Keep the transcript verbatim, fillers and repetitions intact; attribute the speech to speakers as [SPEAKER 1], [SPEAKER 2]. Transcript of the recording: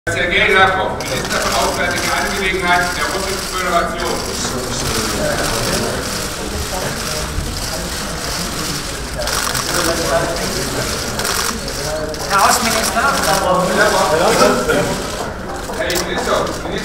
[SPEAKER 1] Sergey Lavrov, Minister für Auswärtige Angelegenheiten der Russischen Föderation.
[SPEAKER 2] Herr Außenminister.
[SPEAKER 1] Herr Minister, Minister